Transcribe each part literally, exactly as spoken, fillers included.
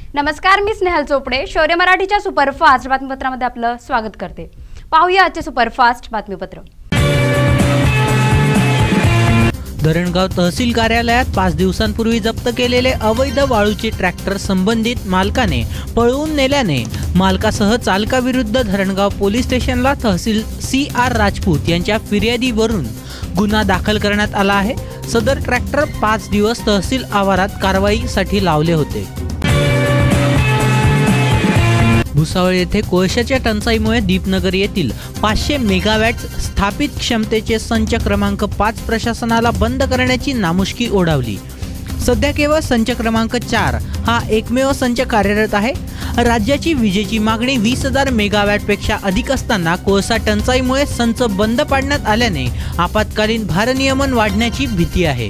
नमस्कार, मी स्नेहल चोपडे शौर्य मराठीच्या सुपरफास्ट बातमीपत्रामध्ये आपलं स्वागत करते। पाहूया आजचे सुपरफास्ट बातमीपत्र। धरणगाव तहसील कार्यालयात पाच दिवसांपूर्वी जप्त केलेले अवैध वाळूचे ट्रॅक्टर संबंधित मालकाने पळवून नेल्याने मालकासह चालकाविरुद्ध धरणगाव पोलीस स्टेशनला तहसील सी आर राजपूत यांच्या फिर्यादीवरून गुन्हा दाखल करण्यात आला आहे। सदर ट्रॅक्टर पाच दिवस तहसील आवारात कारवाईसाठी लावले होते। भुसावळ येथे कोळशाच्या टंचाईमुळे दीपनगर येथील पाचशे मेगावॅट स्थापित क्षमतेचे संच क्रमांक पाच प्रशासनाला बंद करण्याची नामुष्की ओढावली। सध्या केवळ संच क्रमांक चार हा एकमेव संच कार्यरत आहे। राज्याची विजेची मागणी वीस हजार मेगावॅट पेक्षा अधिक असताना कोळसा टंचाईमुळे संच बंद पाडण्यात आल्याने आपत्कालीन भारनियमन वाढण्याची भीती आहे।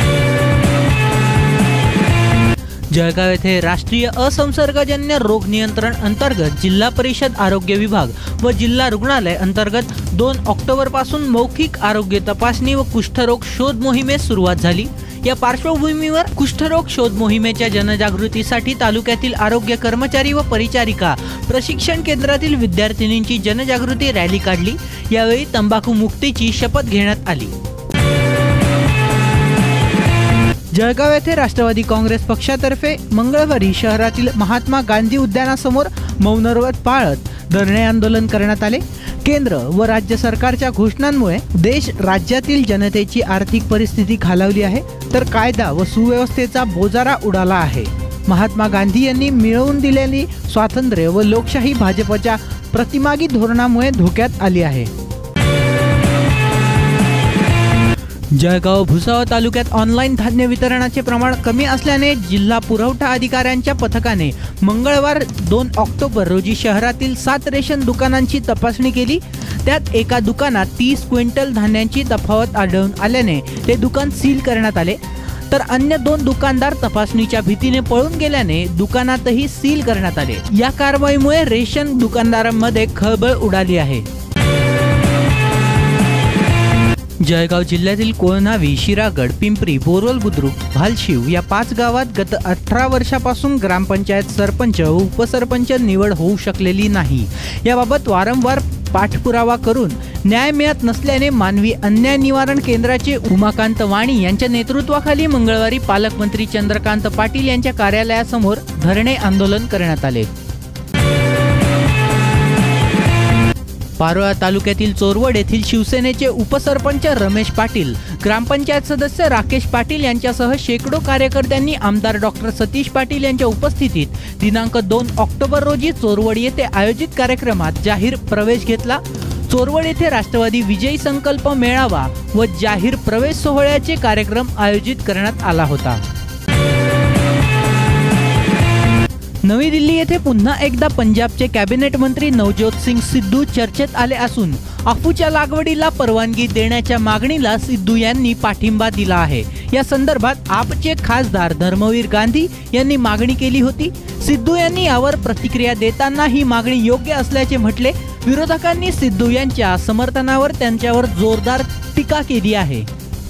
जळगाव येथे राष्ट्रीय असंसर्गजन्य रोग नियंत्रण अंतर्गत जिल्हा परिषद आरोग्य विभाग व जिल्हा रुग्णालय अंतर्गत दोन ऑक्टोबर पासून मौखिक आरोग्य तपासणी व कुष्ठरोग शोध मोहिमेस सुरुवात झाली। या पार्श्वभूमीवर कुष्ठरोग शोध मोहिमेच्या जनजागृतीसाठी तालुक्यातील आरोग्य कर्मचारी व परिचारिका प्रशिक्षण केंद्रातील विद्यार्थिनींची जनजागृती रॅली काढली। यावेळी तंबाखू मुक्तीची शपथ घेण्यात आली। जळगाव येथे राष्ट्रवादी काँग्रेस पक्षातर्फे मंगळवारी शहरातील महात्मा गांधी उद्यानासमोर मौनव्रत पाळत धरणे आंदोलन करण्यात आले। केंद्र व राज्य सरकारच्या घोषणांमुळे देश राज्यातील जनतेची आर्थिक परिस्थिती खालावली आहे, तर कायदा व सुव्यवस्थेचा बोजारा उडाला आहे। महात्मा गांधी यांनी मिळवून दिलेली स्वातंत्र्य व लोकशाही भाजपच्या प्रतिमागी धोरणामुळे धोक्यात आली आहे। जळगाव भुसावळ तालुक्यात ऑनलाईन धान्य वितरणाचे प्रमाण कमी असल्याने जिल्हा पुरवठा अधिकाऱ्यांच्या पथकाने मंगळवार दोन ऑक्टोबर रोजी शहरातील सात रेशन दुकानांची तपासणी केली। त्यात एका दुकानात तीस क्विंटल धान्यांची तफावत आढळून आल्याने ते दुकान सील करण्यात आले, तर अन्य दोन दुकानदार तपासणीच्या भीतीने पळून गेल्याने दुकानातही सील करण्यात आले। या कारवाईमुळे रेशन दुकानदारांमध्ये खळबळ उडाली आहे। जळगाव जिल्ह्यातील कोळनावी, शिरागड, पिंपरी, बोरवल बुद्रुक, भालशिव या पाच गावात गत अठरा वर्षापासून ग्रामपंचायत सरपंच व उपसरपंच निवड होऊ शकलेली नाही। याबाबत वारंवार पाठपुरावा करून न्याय मिळत नसल्याने मानवी अन्याय निवारण केंद्राचे उमाकांत वाणी यांच्या नेतृत्वाखाली मंगळवारी पालकमंत्री चंद्रकांत पाटील यांच्या कार्यालयासमोर धरणे आंदोलन करण्यात आले। पारोळा तालुक्यातील चोरवड येथील शिवसेनेचे उपसरपंच रमेश पाटील, ग्रामपंचायत सदस्य राकेश पाटील यांच्यासह शेकडो कार्यकर्त्यांनी आमदार डॉक्टर सतीश पाटील यांच्या उपस्थितीत दिनांक दोन ऑक्टोबर रोजी चोरवड येथे आयोजित कार्यक्रमात जाहीर प्रवेश घेतला। चोरवड येथे राष्ट्रवादी विजयी संकल्प मेळावा व जाहीर प्रवेश सोहळ्याचे कार्यक्रम आयोजित करण्यात आला होता। नवी दिल्ली येथे पुन्हा एकदा पंजाबचे कॅबिनेट मंत्री नवजोत सिंग सिद्धू चर्चेत आले असून अफूच्या लागवडीला परवानगी देण्याच्या मागणीला सिद्धू यांनी पाठिंबा दिला आहे। या संदर्भात आपचे खासदार धर्मवीर गांधी यांनी मागणी केली होती। सिद्धू यांनी यावर प्रतिक्रिया देताना ही मागणी योग्य असल्याचे म्हटले। विरोधकांनी सिद्धू यांच्या समर्थनावर त्यांच्यावर जोरदार टीका केली आहे।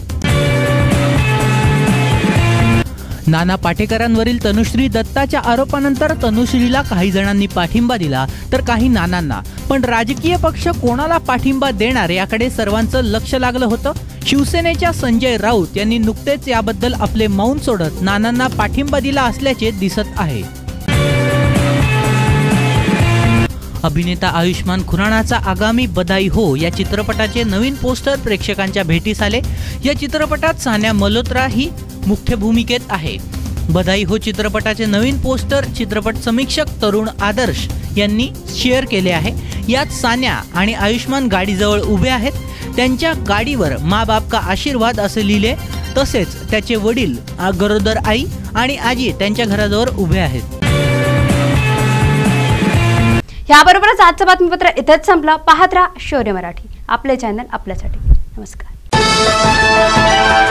नाना पाटेकरांवरील तनुश्री दत्ताच्या आरोपानंतर तनुश्रीला काही जणांनी पाठिंबा दिला तर काही नानांना, पण राजकीय पक्ष कोणाला पाठिंबा देणार याकडे सर्वांचं लक्ष लागलं होतं। शिवसेनेच्या संजय राऊत यांनी नुकतेच याबद्दल आपले मौन सोडत नानांना पाठिंबा दिला असल्याचे दिसत आहे। अभिनेता आयुष्मान खुरानाचा आगामी बधाई हो या चित्रपटाचे नवीन पोस्टर प्रेक्षकांच्या भेटीस आले। या चित्रपटात सान्या मल्होत्रा ही मुख्य भूमिकेत आहे। बधाई हो चित्रपटाचे नवीन पोस्टर चित्रपट समीक्षक तरुण आदर्श यांनी शेअर केले आहे। यात सान्या आणि आयुष्मान गाडीजवळ उभे आहेत। त्यांच्या गाडीवर माँ बाप का आशीर्वाद असे लिहिले, तसेच त्याचे वडील, गरोदर आई आणि आजी त्यांच्या घराजवळ उभे आहेत। याबरोबरच आजचं बातमीपत्र इथेच संपलं। पाहत राहा शौर्य मराठी, आपले चॅनल आपल्यासाठी। नमस्कार।